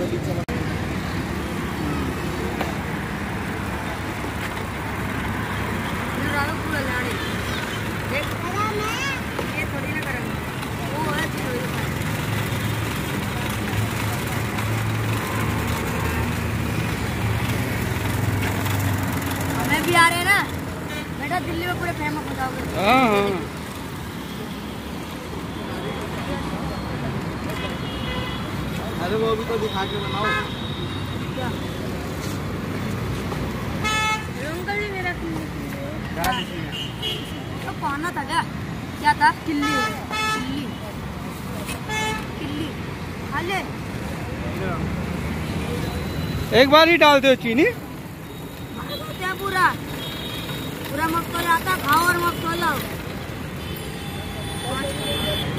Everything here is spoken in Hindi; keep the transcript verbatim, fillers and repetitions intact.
भी आ रहे हैं ना बेटा, दिल्ली में पूरे फेमस हो जाओगे। हाँ हाँ अरे वो भी तो दिखा के बनाओ। क्या अंकल जी मेरा तो पाना था क्या? क्या था? किल्ली किल्ली किल्ली खा ले। एक बार ही डाल दो चीनी। क्या पूरा पूरा मत तो जाता, खाओ और मत तो जाओ।